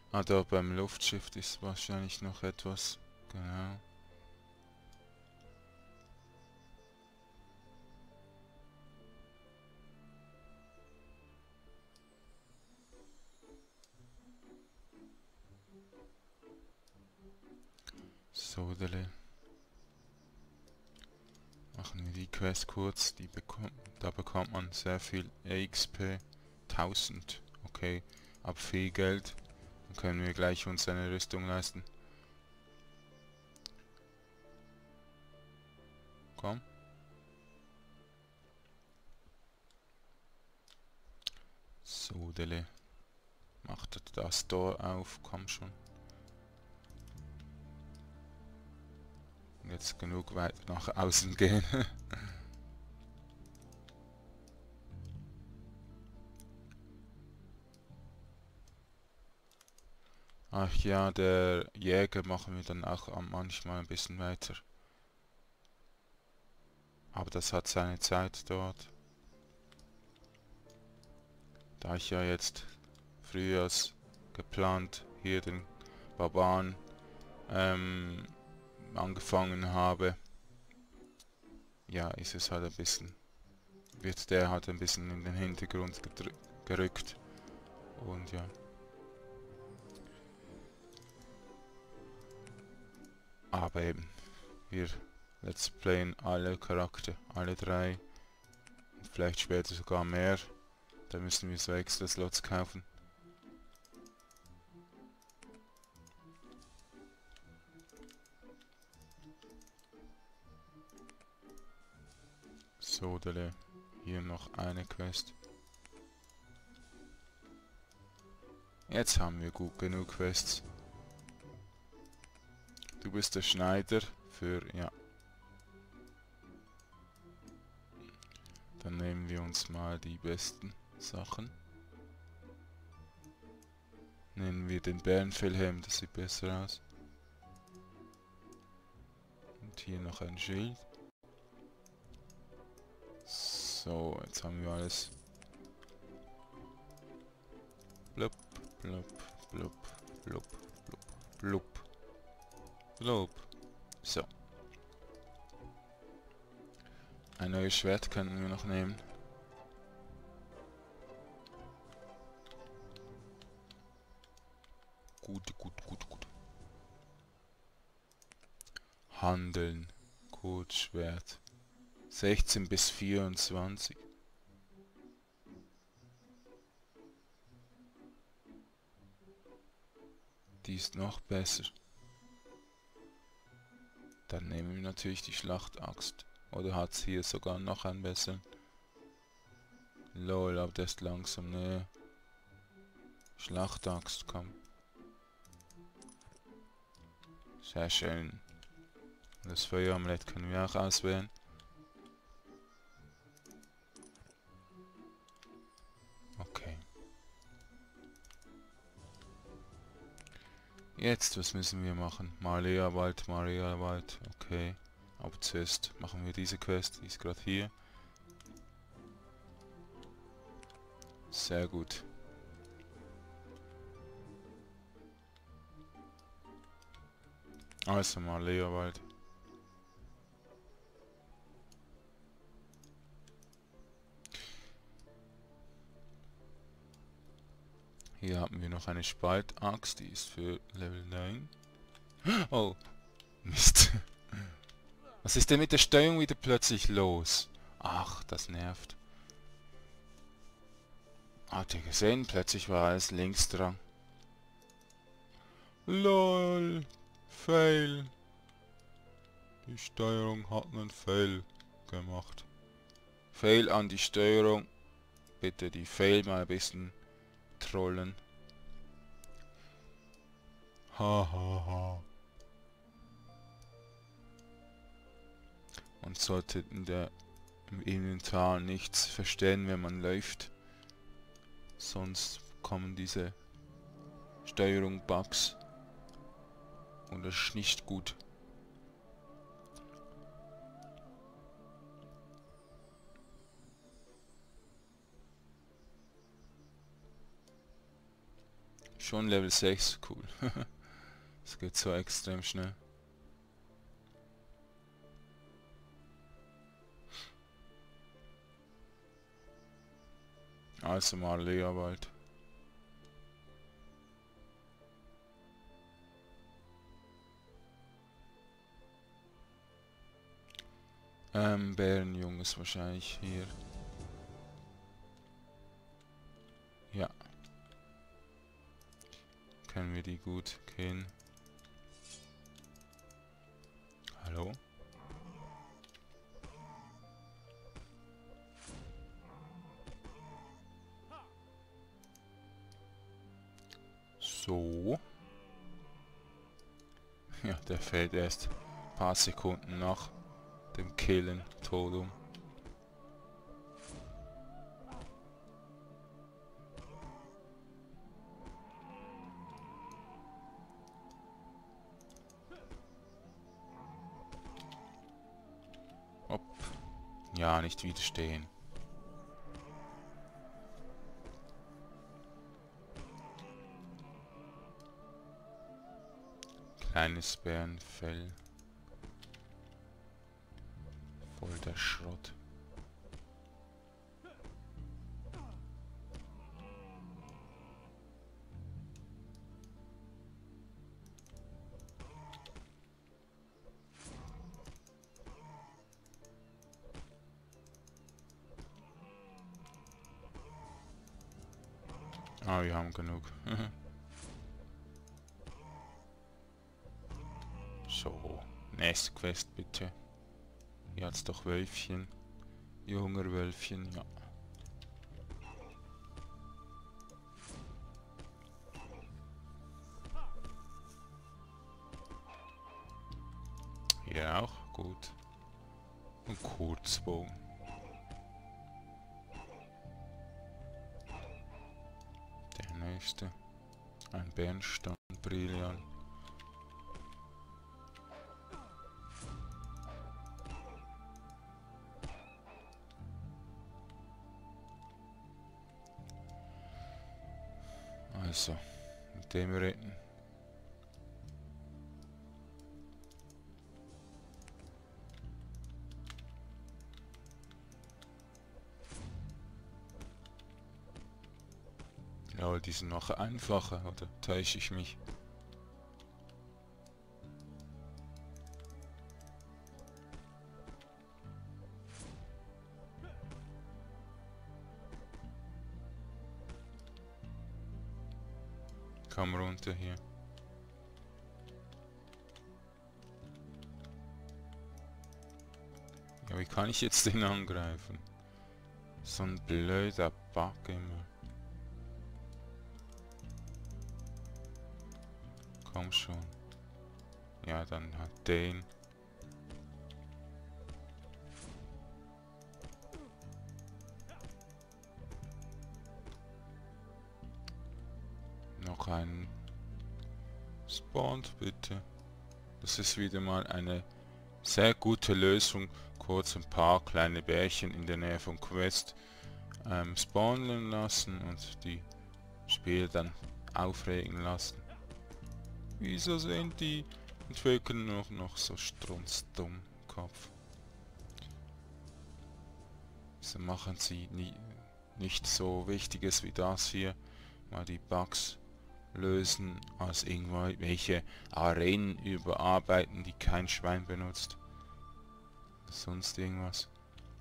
Ah, da beim Luftschiff ist wahrscheinlich noch etwas. Genau. So, machen wir die Quest kurz. Da bekommt man sehr viel EXP. 1000. Okay. Ab viel Geld. Dann können wir gleich uns eine Rüstung leisten. Komm. So, macht das Tor auf. Komm schon. Jetzt genug weiter nach außen gehen. Ach ja, der Jäger machen wir dann auch manchmal ein bisschen weiter. Aber das hat seine Zeit dort. Da ich ja jetzt früher als geplant hier den Barbaren angefangen habe, ja, ist es halt ein bisschen, wird der halt ein bisschen in den Hintergrund gerückt. Und ja. Aber eben, wir let's playen alle Charakter, alle drei, vielleicht später sogar mehr. Da müssen wir so extra Slots kaufen. So, hier noch eine Quest. Jetzt haben wir gut genug Quests. Du bist der Schneider für, ja. Dann nehmen wir uns mal die besten Sachen. Nehmen wir den Bärenfellhelm, das sieht besser aus. Und hier noch ein Schild. So, jetzt haben wir alles. Blub, blub, blub, blub, blub, blub, blub. So. Ein neues Schwert können wir noch nehmen. Gut, gut, gut, gut. Handeln. Kurzschwert. 16 bis 24. Die ist noch besser. Dann nehmen wir natürlich die Schlachtaxt. Oder hat es hier sogar noch einen besseren? Lol, aber der ist langsam, ne? Schlachtaxt, komm. Sehr schön. Das Feueramulett können wir auch auswählen. Okay. Jetzt, was müssen wir machen? Maria-Wald. Okay. Aber zuerst machen wir diese Quest. Die ist gerade hier. Sehr gut. Also Maria-Wald. Hier haben wir noch eine Spaltaxt, die ist für Level 9. Oh, Mist. Was ist denn mit der Steuerung wieder plötzlich los? Ach, das nervt. Habt ihr gesehen? Plötzlich war alles links dran. LOL. Fail. Die Steuerung hat einen Fail gemacht. Fail an die Steuerung. Bitte die Fail mal ein bisschen trollen. Hahaha. Man sollte im Inventar nichts verstehen, wenn man läuft. Sonst kommen diese Steuerung-Bugs. Und das ist nicht gut. Schon Level 6, cool. Es geht so extrem schnell. Also mal Leawald. Bärenjung ist wahrscheinlich hier. Ja. Können wir die gut kennen. Hallo? So. Ja, der fällt erst ein paar Sekunden nach dem Killen tot um. Hopp. Ja, nicht widerstehen. Kleines Bärenfell. Voll der Schrott. Ah, wir haben genug. So, nächste Quest bitte. Hier hat's doch Wölfchen. Junger Wölfchen, ja. Hier auch, gut. Und Kurzbogen. Der nächste. Ein Bernstein, Brillant. Also, mit dem reden. Ja, die sind noch einfacher, oder täusche ich mich? Komm runter hier. Ja, wie kann ich jetzt den angreifen? So ein blöder Bug immer. Komm schon. Ja, dann hat den. Noch einen. Spawnt bitte. Das ist wieder mal eine sehr gute Lösung. Kurz ein paar kleine Bärchen in der Nähe von Quest spawnen lassen und die Spieler dann aufregen lassen. Wieso sind die Entwickler noch so strunzdumm im Kopf? Wieso machen sie nicht so Wichtiges wie das hier? Mal die Bugs lösen, als irgendwelche Arenen überarbeiten, die kein Schwein benutzt. Sonst irgendwas.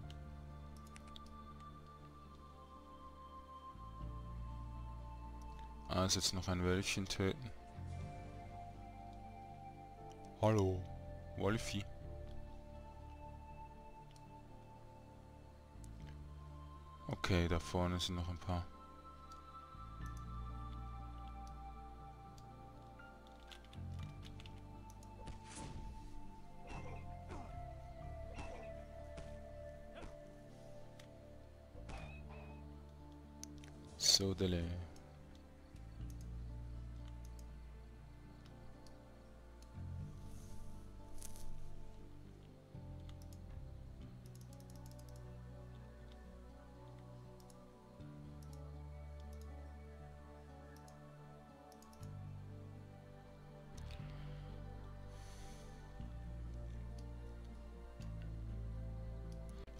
Also jetzt noch ein Wölfchen töten. Hallo, Wolfi. Okay, da vorne sind noch ein paar. Sodele.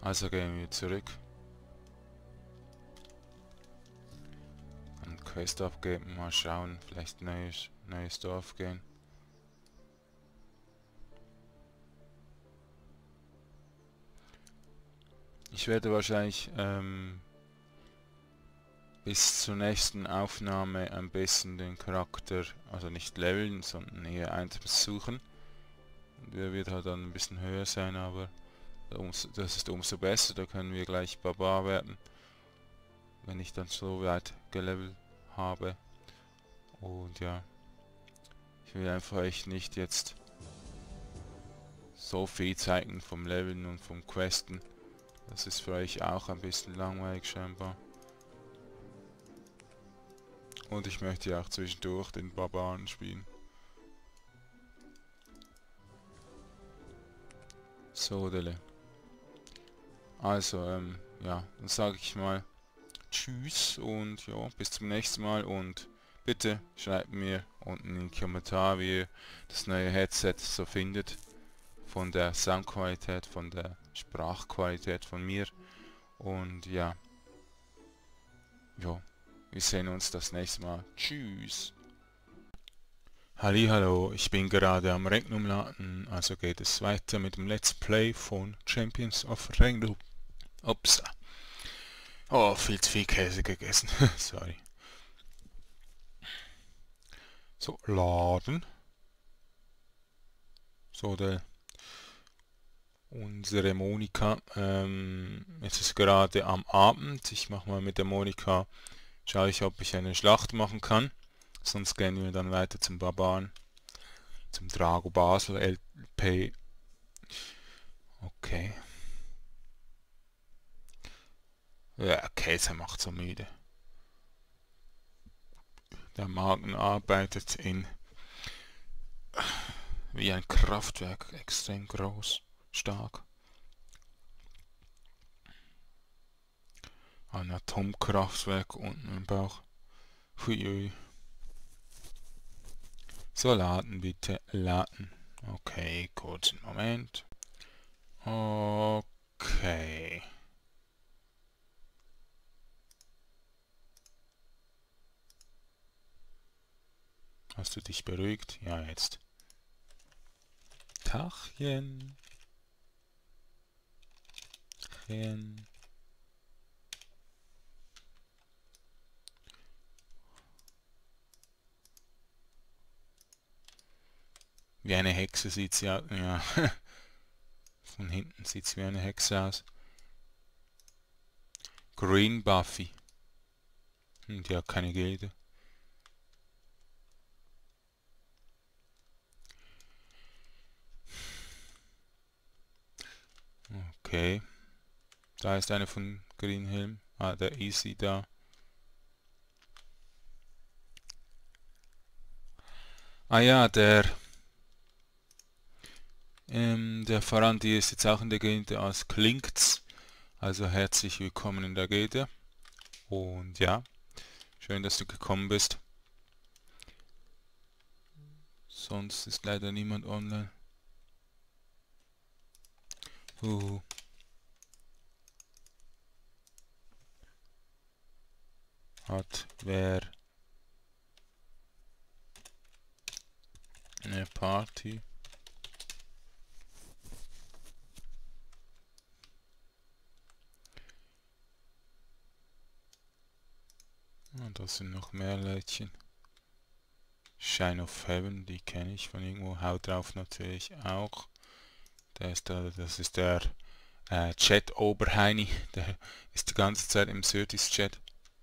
Also gehen wir zurück. Und Quest abgeben, mal schauen, vielleicht neues Dorf gehen. Ich werde wahrscheinlich bis zur nächsten Aufnahme am besten den Charakter, also nicht leveln, sondern eher Items suchen. Der wird halt dann ein bisschen höher sein, aber das ist umso besser, da können wir gleich Barbar werden, wenn ich dann so weit gelevelt habe. Und ja, ich will einfach echt nicht jetzt so viel zeigen vom Leveln und vom Questen. Das ist für euch auch ein bisschen langweilig scheinbar. Und ich möchte ja auch zwischendurch den Barbaren spielen. So, Dele. Also, ja, dann sage ich mal Tschüss und ja, bis zum nächsten Mal und bitte schreibt mir unten in den Kommentar, wie ihr das neue Headset so findet. Von der Soundqualität, von der Sprachqualität von mir. Und ja, wir sehen uns das nächste Mal. Tschüss. Hallo, ich bin gerade am Regnum laden, also geht es weiter mit dem Let's Play von Champions of Regnum. Ups. Oh, viel zu viel Käse gegessen. Sorry. So, laden. So, unsere Monika. Es ist gerade am Abend. Ich mache mal mit der Monika, schaue ich, ob ich eine Schlacht machen kann. Sonst gehen wir dann weiter zum Barbaren. Zum Drago Basel LP. Okay. Ja, Käse macht so müde. Der Magen arbeitet wie ein Kraftwerk, extrem groß, stark. Ein Atomkraftwerk unten im Bauch. Huiui. So, laden bitte, laden. Okay, kurzen Moment. Okay. Hast du dich beruhigt? Ja, jetzt. Tachchen. Tachchen. Wie eine Hexe sieht sie aus. Ja. Von hinten sieht sie wie eine Hexe aus. Green Buffy. Die hat keine Gilde. Okay. Da ist eine von Green Helm. Ah, der Easy da. Ah ja, der Farandi ist jetzt auch in der Gilde als Klinkt's. Also herzlich willkommen in der Gilde. Und ja, schön, dass du gekommen bist. Sonst ist leider niemand online. Hat wer eine Party? Und das sind noch mehr Leutchen. Shine of Heaven, die kenne ich von irgendwo. Haut drauf natürlich auch. Das ist der Chat Oberheini. Der ist die ganze Zeit im Surtis Chat.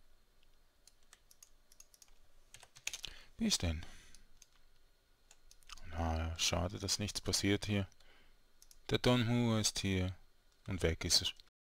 Wie ist denn? Na, schade, dass nichts passiert hier. Der Don Hu ist hier. Und weg ist er.